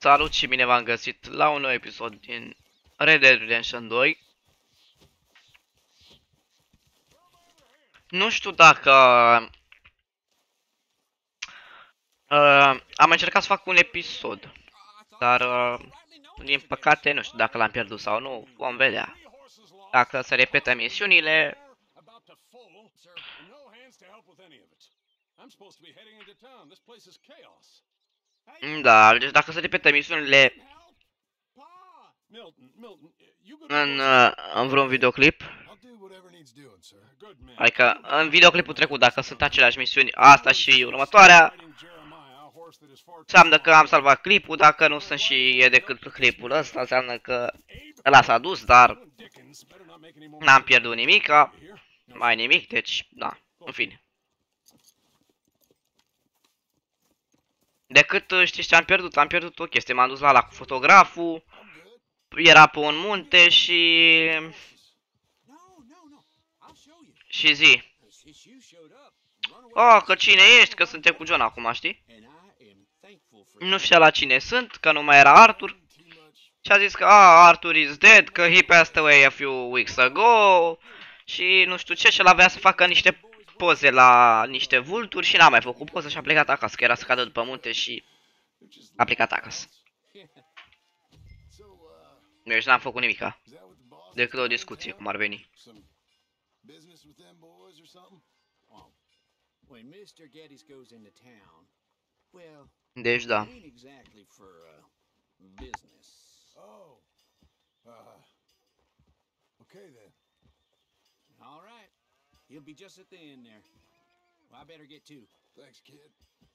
Salut și bine v-am găsit la un nou episod din Red Dead Redemption 2. Nu știu dacă am încercat să fac un episod, dar din păcate nu știu dacă l-am pierdut sau nu, vom vedea. Dacă se repetă misiunile, da, deci dacă se repetă misiunile în vreun videoclip, adică în videoclipul trecut, dacă sunt aceleași misiuni, asta și următoarea, înseamnă că am salvat clipul, dacă nu sunt și e decât clipul ăsta, înseamnă că ăla s-a dus, dar n-am pierdut nimica, mai nimic, deci, da, în fine. Decât știți ce am pierdut? Am pierdut o chestie, m-am dus la cu fotograful, era pe un munte și zi. Oh, că cine ești? Că suntem cu John acum, știi? Nu știa la cine sunt, că nu mai era Arthur. Și a zis că, Arthur is dead, că he passed away a few weeks ago. Și nu știu ce, și el avea să facă niște poze la niște vulturi și n-a mai făcut poze și a plecat acasă, că era să cadă după munte și a plecat acasă. Deci n-am făcut nimica, decât o discuție, cum ar veni. Deci da. Okay then. All right. He'll be just at the end there. Well, I better get to. Thanks, kid.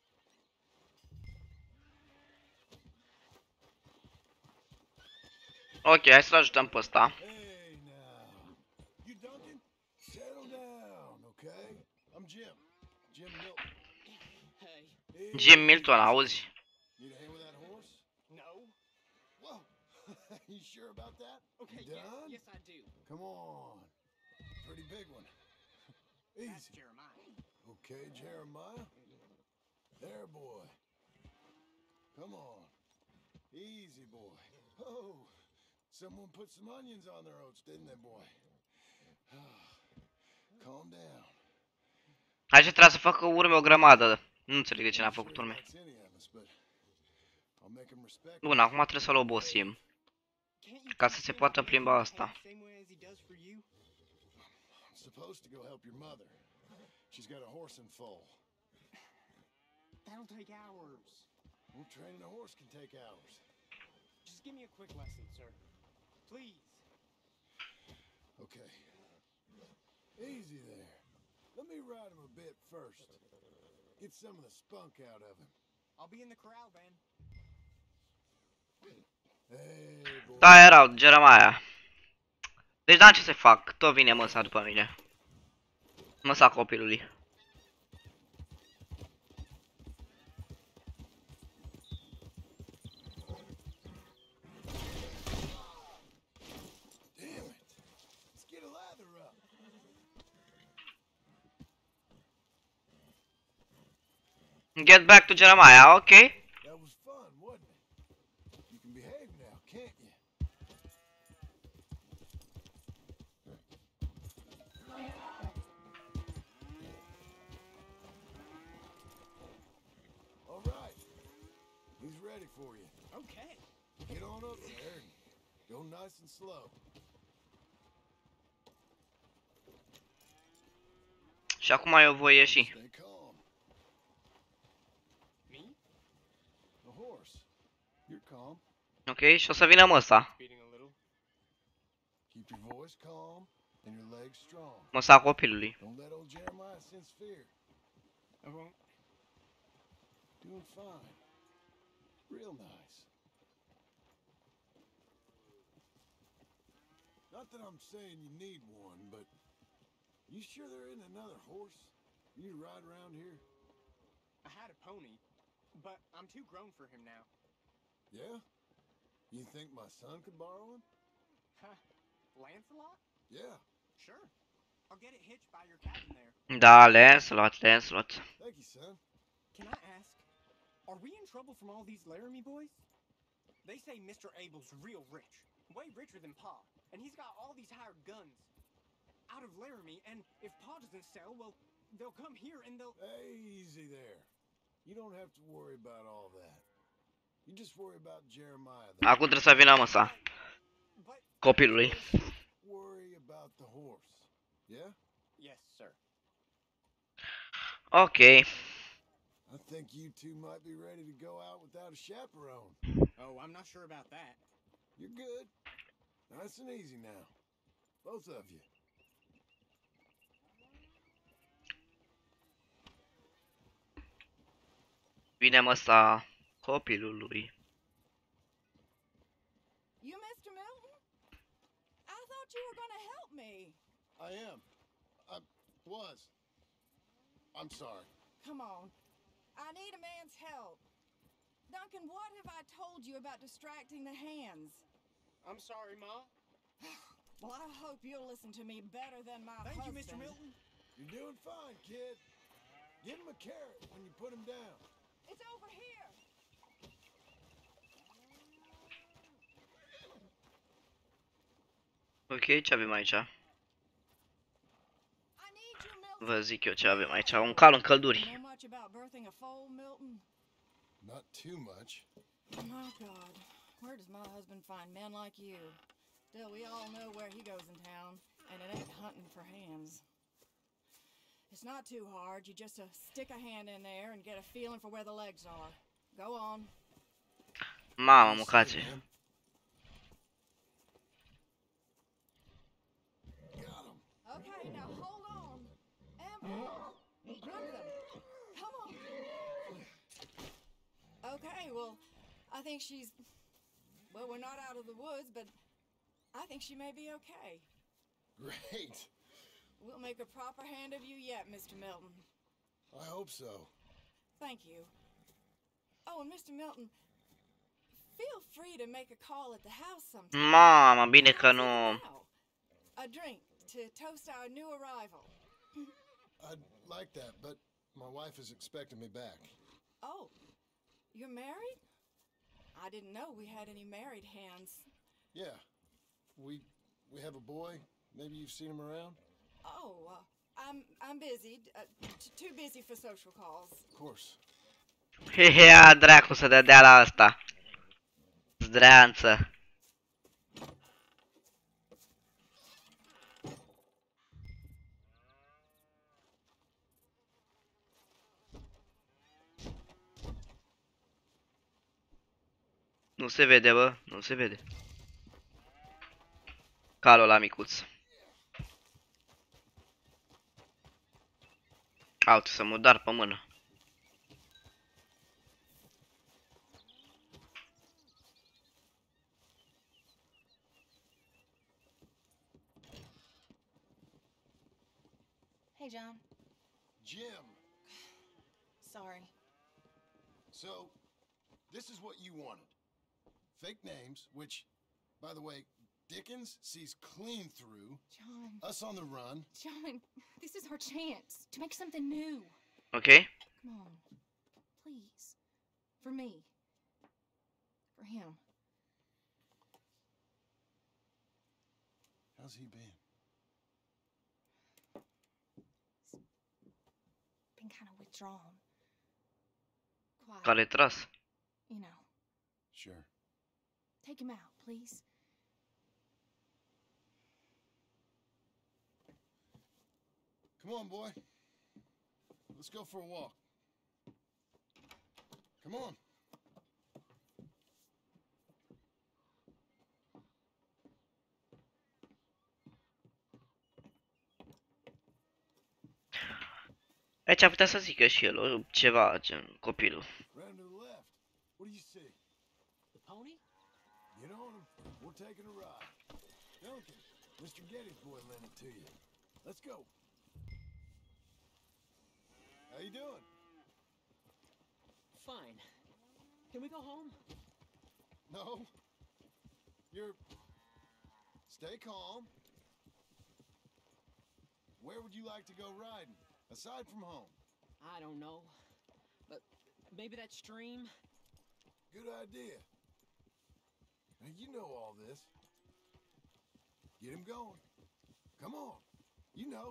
Ok, hai să-l ajutăm pe ăsta. Hey now. You Duncan? Settle down, okay? I'm Jim. Jim Milton. Hey. Jim Milton, auzi? Need a hand with that horse? No. Whoa. You sure about that? Okay, yes I do. Come on. Pretty big one. Easy. That's Jeremiah. Okay, Jeremiah. There, boy. Come on. Easy, boy. Oh, someone put some onions on their oats, didn't they, boy? Calm down. Aici trebuie să facă urme o grămadă. Nu înțeleg de ce n-a făcut urme. Bun, acum trebuie să-l obosim, ca să se poată plimba asta. Supposed to go help your mother. She's got a horse in foal. That'll take hours. Well, training a horse can take hours. Just give me a quick lesson, sir. Please. Okay. Easy there. Let me ride him a bit first. Get some of the spunk out of him. I'll be in the corral then. Hey, boy. Da, erau, Jeremiah. Deci, da, ce să fac? Tot vine măsa după mine. Măsa copilului. Damn it. Let's get a lather up. Get back to Jeremiah, ok? That was fun, wasn't it? You can behave now, can't you? All right. He's ready for you. Okay. Get on up there and go nice and slow. Și acum eu voi ieși. Stay calm. Me? The horse. You're calm. Ok? Și o să vină măsa. Beating a little. Keep your voice calm and your legs strong. Măsa copilului. Don't let old Jeremiah sense fear. I won't. Doing fine. Real nice. Not that I'm saying you need one, but you sure there isn't another horse you ride around here? I had a pony, but I'm too grown for him now. Yeah? You think my son could borrow him? Huh. Lancelot? Yeah. Sure. I'll get it hitched by your cabin there. Da, Lancelot, Lancelot. Thank you, son. Can I ask, are we in trouble from all these Laramie boys? They say Mr. Abel's real rich. Way richer than Pa. And he's got all these hired guns out of Laramie, and if Pa doesn't sell, well, they'll come here and they'll... Easy there. You don't have to worry about all that. You just worry about Jeremiah there. Acum trebuie să vină măsa But... copilului. Worry about the horse. Yeah? Yes, sir. Ok. I think you two might be ready to go out without a chaperone. Oh, I'm not sure about that. You're good. Nice and easy now. Both of you. Vine măsa copilului. You, Mr. Milton? I thought you were going to help me. I am. I was. I'm sorry. Come on. I need a man's help. Duncan, what have I told you about distracting the hands? I'm sorry, Ma. Well, I hope you'll listen to me better than my Thank husband. you, Mr. Milton. You're doing fine, kid. Give him a carrot when you put him down. It's over here. Ok, ce avem aici? I need you, Milton. Vă zic eu ce avem aici. Un cal în călduri. You know much about birthing a foal, Milton? Not too much. My God, where does my husband find men like you? Still, we all know where he goes in town, and it ain't hunting for hands. It's not too hard. You just stick a hand in there and get a feeling for where the legs are. Go on. Mamă, mucațe. Got him. Okay, now hold on. And pull. Grab them. Come on. Okay, well, I think she's... Well, we're not out of the woods, but I think she may be okay. Great. We'll make a proper hand of you yet, Mr. Milton. I hope so. Thank you. Oh, and Mr. Milton, feel free to make a call at the house sometime. Mamă, bine că nu... A drink to toast our new arrival. I'd like that, but my wife is expecting me back. Oh, you're married? I didn't know we had any married hands. Yeah. We have a boy. Maybe you've seen him around? Oh, I'm busy. Too busy for social calls. Of course. Hehe, a dracu să dădea la asta. Zdreanță. Nu se vede, bă, nu se vede. Calul ăla micuț. Au, să mă dar pe mână. Hey, John. Jim. Sorry. So, this is what you wanted. Fake names, which, by the way, Dickens sees clean through. John. Us on the run. John, this is our chance to make something new. Ok? Come on. Please. For me. For him. How's he been? Been kind of withdrawn. Quiet. Care tras. You know. Sure. Take him out, please. Come on, boy. Let's go for a walk. Come on. Aici ar putea să zică și el ceva, gen copilul. Round to the left. What do you see? The pony? Get on him. We're taking a ride. Duncan, Mr. Getty's boy lent it to you. Let's go. How you doing? Fine. Can we go home? No. You're... Stay calm. Where would you like to go riding, aside from home? I don't know. But maybe that stream? Good idea. Now you know all this. Get him going. Come on. You know.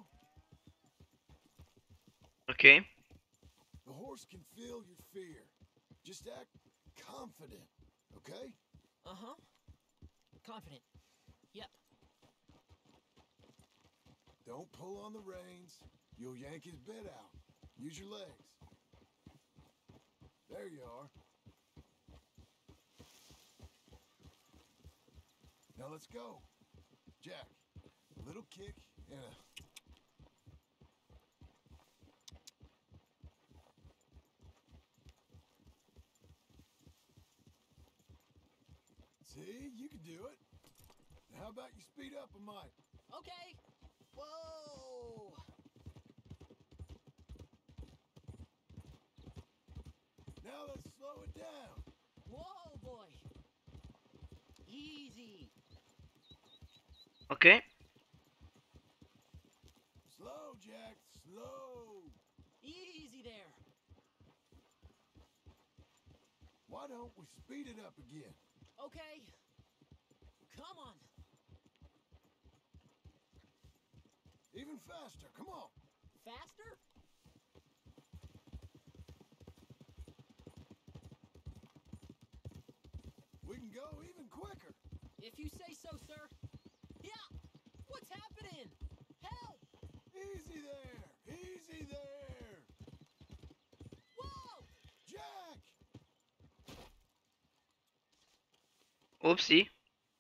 Ok. The horse can feel your fear. Just act confident, okay? Uh-huh. Confident. Yep. Don't pull on the reins. You'll yank his bit out. Use your legs. There you are. Now let's go. Jack, a little kick and a... See, you can do it. Now how about you speed up a mite? Okay. Whoa. Now let's slow it down. Whoa, boy. Easy. Ok. Slow, Jack, slow. Easy there. Why don't we speed it up again? Okay. Come on. Even faster, come on. Faster? We can go even quicker. If you say so, sir. Yeah. What's happening? Help! Easy there, easy there. Whoa! Jack! Oopsie.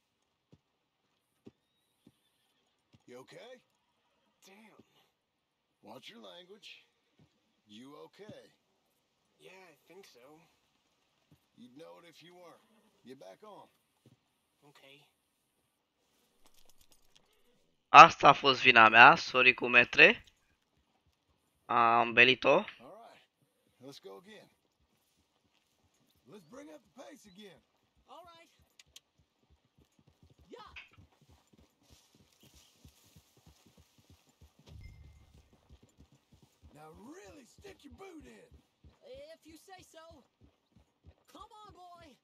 You okay? Damn. Watch your language. You okay? Yeah, I think so. You'd know it if you weren't. Get back on. Okay. Asta a fost vina mea, sorry cu metre. Am belit-o. All right, let's go again. Let's bring up the pace again. All right. Yeah. Now really stick your boot in. If you say so. Come on, boy.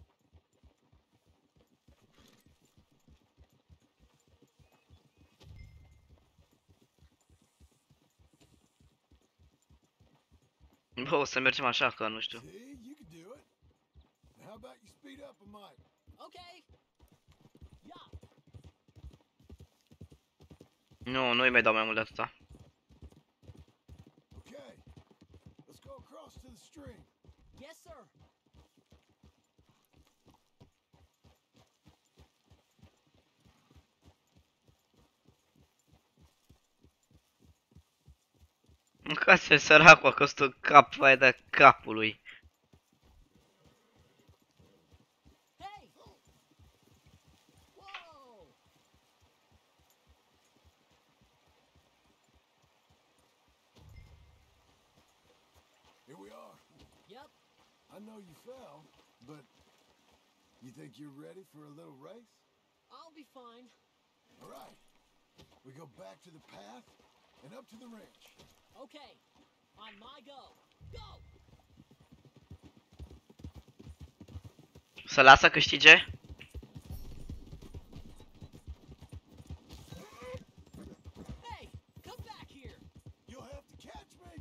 Bă, o să mergem așa, că nu știu. See, you can do it. Now how about you speed up a mite? Okay. Yeah. Nu, nu-i mai dau mai mult de atâta. Okay, let's go across to the stream. Yes, sir. Mâncați-l săracul, a costat cap, vai de capul lui. Hey. Whoa. Here we are. Yep. I know you fell, but you think you're ready for a little race? I'll be fine. All right, we go back to the path and up to the ranch. Okay. On my go. Go. Să lasă câștige? Hey, come back here. You'll have to catch me.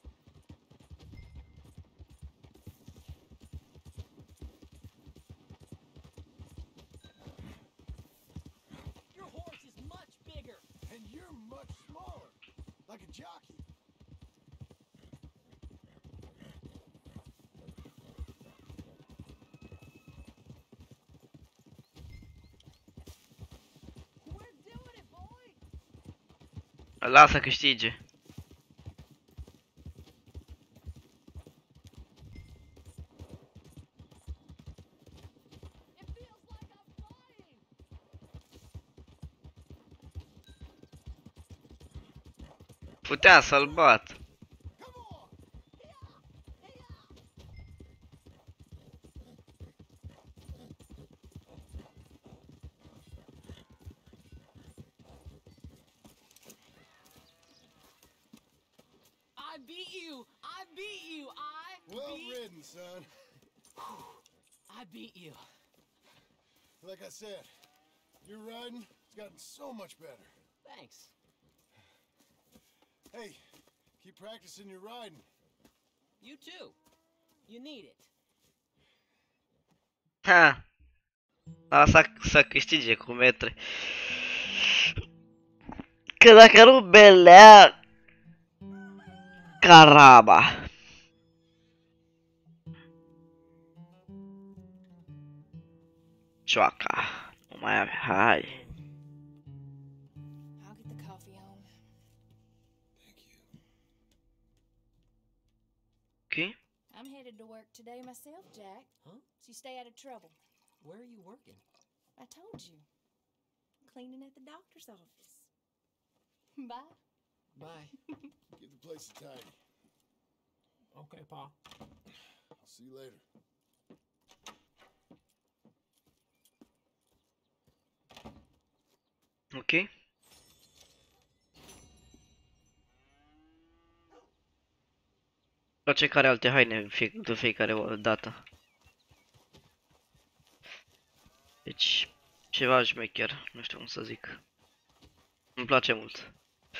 Your horse is much bigger. And you're much smaller, like a jockey. We're doing it, boy. Lasă câștige. It feels like I'm flying. Putea să-l bat. Come on. I beat you. I beat you. Well ridden, son. I beat you. like I said, your riding has gotten so much better. Thanks. Hey, keep practicing your riding. You too. You need it. Ha. Asta să câștige cu metri. Că dacă nu belea Caraba. Joaca. Nu mai avea, hai. I'll get the coffee on. Thank you. Ok. I'm headed to work today myself, Jack. Huh? So you stay out of trouble. Where are you working? I told you. Cleaning at the doctor's office. Bye. Bye. Get the place tidy. Okay, Pa. I'll see you later. Ok. Place care alte haine de fiecare dată. Deci, ceva șmecher, nu știu cum să zic. Îmi place mult.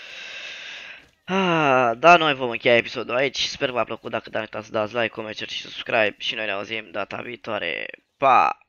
Da, noi vom încheia episodul aici. Sper că v-a plăcut. Dacă da, uitați să dați like, comment, share și subscribe. Și noi ne auzim data viitoare. Pa!